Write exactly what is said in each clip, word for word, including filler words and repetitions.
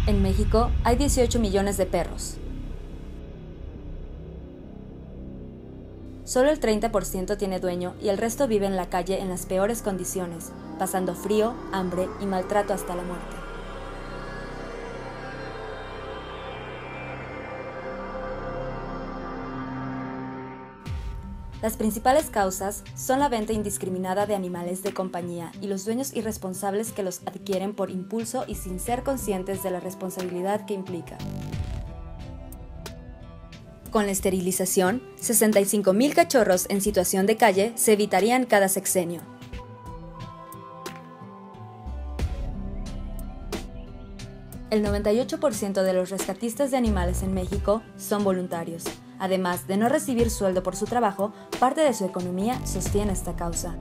En México hay dieciocho millones de perros. Solo el treinta por ciento tiene dueño y el resto vive en la calle en las peores condiciones, pasando frío, hambre y maltrato hasta la muerte. Las principales causas son la venta indiscriminada de animales de compañía y los dueños irresponsables que los adquieren por impulso y sin ser conscientes de la responsabilidad que implica. Con la esterilización, sesenta y cinco mil cachorros en situación de calle se evitarían cada sexenio. El noventa y ocho por ciento de los rescatistas de animales en México son voluntarios. Además de no recibir sueldo por su trabajo, parte de su economía sostiene esta causa.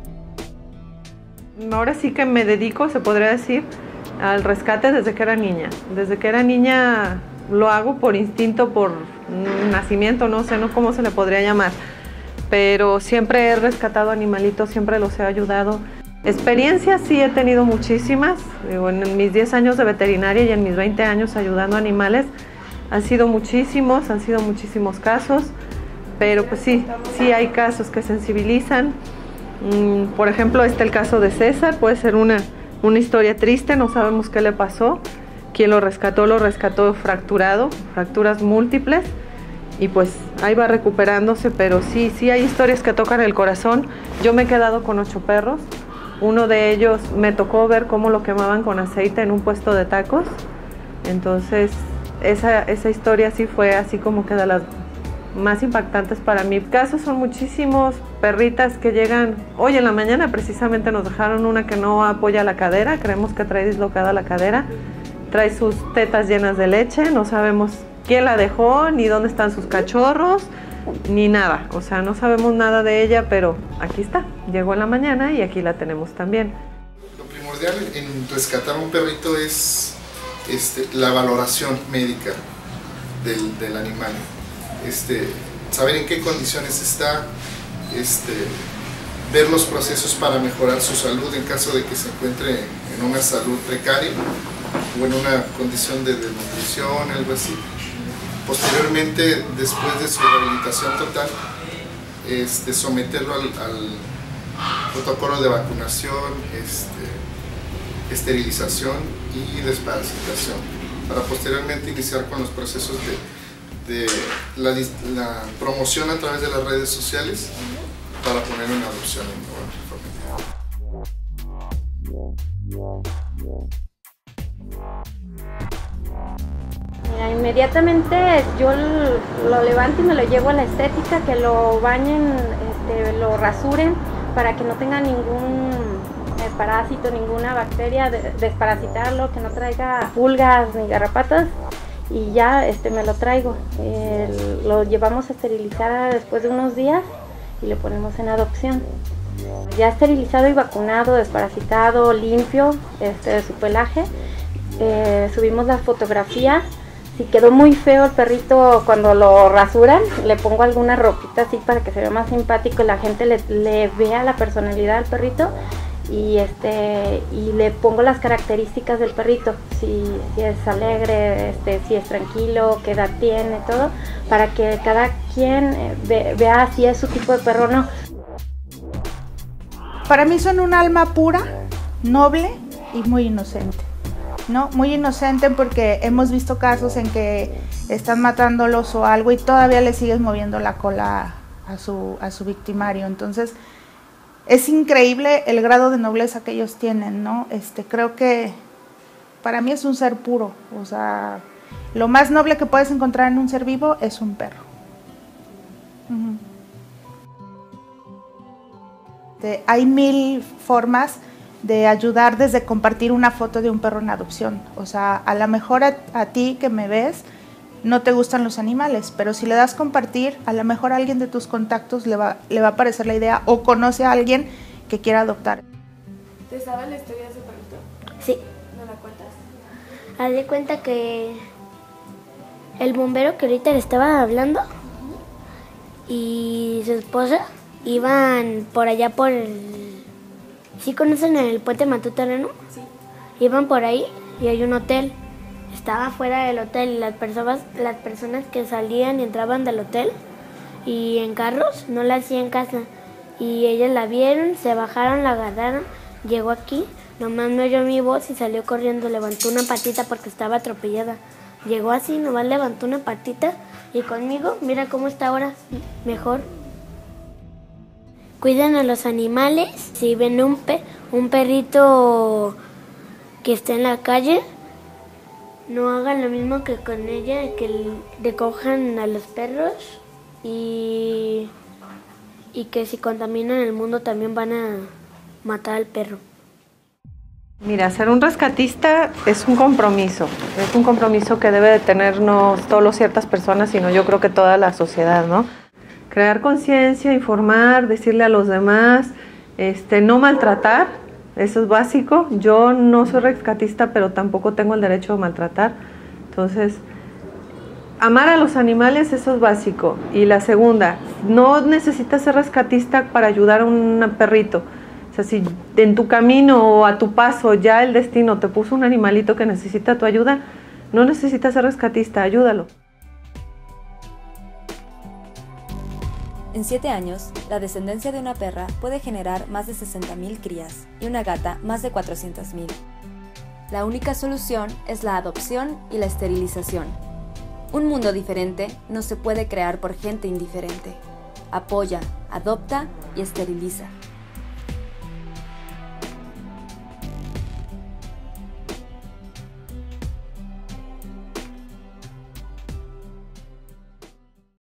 Ahora sí que me dedico, se podría decir, al rescate desde que era niña. Desde que era niña lo hago por instinto, por nacimiento, no sé, no cómo se le podría llamar. Pero siempre he rescatado animalitos, siempre los he ayudado. Experiencias sí he tenido muchísimas. En mis diez años de veterinaria y en mis veinte años ayudando a animales, han sido muchísimos, han sido muchísimos casos, pero pues sí, sí hay casos que sensibilizan. Por ejemplo, este el caso de César, puede ser una, una historia triste, no sabemos qué le pasó. Quien lo rescató, lo rescató fracturado, fracturas múltiples, y pues ahí va recuperándose, pero sí, sí hay historias que tocan el corazón. Yo me he quedado con ocho perros, uno de ellos me tocó ver cómo lo quemaban con aceite en un puesto de tacos, entonces Esa, esa historia sí fue así como que de las más impactantes para mí. Casos son muchísimos, perritas que llegan, hoy en la mañana precisamente nos dejaron una que no apoya la cadera, creemos que trae dislocada la cadera, trae sus tetas llenas de leche, no sabemos quién la dejó, ni dónde están sus cachorros, ni nada, o sea, no sabemos nada de ella, pero aquí está, llegó en la mañana y aquí la tenemos también. Lo primordial en rescatar un perrito es Este, la valoración médica del, del animal, este, saber en qué condiciones está, este, ver los procesos para mejorar su salud en caso de que se encuentre en una salud precaria o en una condición de desnutrición, algo así. Posteriormente, después de su rehabilitación total, este, someterlo al, al protocolo de vacunación, este, esterilización y desparasitación, para posteriormente iniciar con los procesos de, de la, la promoción a través de las redes sociales para poner una adopción en Mira, inmediatamente yo lo levanto y me lo llevo a la estética, que lo bañen, este, lo rasuren para que no tenga ningún parásito, ninguna bacteria, de, desparasitarlo, que no traiga pulgas ni garrapatas, y ya este, me lo traigo. Eh, lo llevamos a esterilizar después de unos días y le ponemos en adopción. Ya esterilizado y vacunado, desparasitado, limpio este, de su pelaje, eh, subimos la fotografía. Si quedó muy feo el perrito cuando lo rasuran, le pongo alguna ropita así para que se vea más simpático y la gente le, le vea la personalidad del perrito. Y, este, y le pongo las características del perrito, si, si es alegre, este, si es tranquilo, qué edad tiene, todo, para que cada quien ve, vea si es su tipo de perro o no. Para mí son un alma pura, noble y muy inocente, ¿no? Muy inocente porque hemos visto casos en que están matándolos o algo y todavía le sigues moviendo la cola a su, a su victimario, entonces es increíble el grado de nobleza que ellos tienen, ¿no? Este, creo que para mí es un ser puro, o sea, lo más noble que puedes encontrar en un ser vivo es un perro. Uh-huh. Este, hay mil formas de ayudar, desde compartir una foto de un perro en adopción, o sea, a lo mejor a, a ti que me ves no te gustan los animales, pero si le das compartir, a lo mejor a alguien de tus contactos le va, le va a parecer la idea o conoce a alguien que quiera adoptar. ¿Te sabes la historia de ese perrito? Sí. ¿No la cuentas? Haz de cuenta que el bombero que ahorita le estaba hablando y su esposa iban por allá por el... ¿Sí conocen el puente Matutarano? Sí. Iban por ahí y hay un hotel. estaba fuera del hotel y las personas, las personas que salían y entraban del hotel y en carros no la hacían caso. Y ellas la vieron, se bajaron, la agarraron, llegó aquí, nomás no oyó mi voz y salió corriendo, levantó una patita porque estaba atropellada. Llegó así, nomás levantó una patita y conmigo, mira cómo está ahora, mejor. Cuiden a los animales, si ven un, pe un perrito que está en la calle, no hagan lo mismo que con ella, que recojan a los perros y, y que si contaminan el mundo también van a matar al perro. Mira, ser un rescatista es un compromiso, es un compromiso que debe de tener no solo ciertas personas, sino yo creo que toda la sociedad, ¿no? Crear conciencia, informar, decirle a los demás, este, no maltratar, eso es básico. Yo no soy rescatista, pero tampoco tengo el derecho a maltratar. Entonces, amar a los animales, eso es básico. Y la segunda, no necesitas ser rescatista para ayudar a un perrito. O sea, si en tu camino o a tu paso ya el destino te puso un animalito que necesita tu ayuda, no necesitas ser rescatista, ayúdalo. En siete años, la descendencia de una perra puede generar más de sesenta mil crías y una gata más de cuatrocientas mil. La única solución es la adopción y la esterilización. Un mundo diferente no se puede crear por gente indiferente. Apoya, adopta y esteriliza.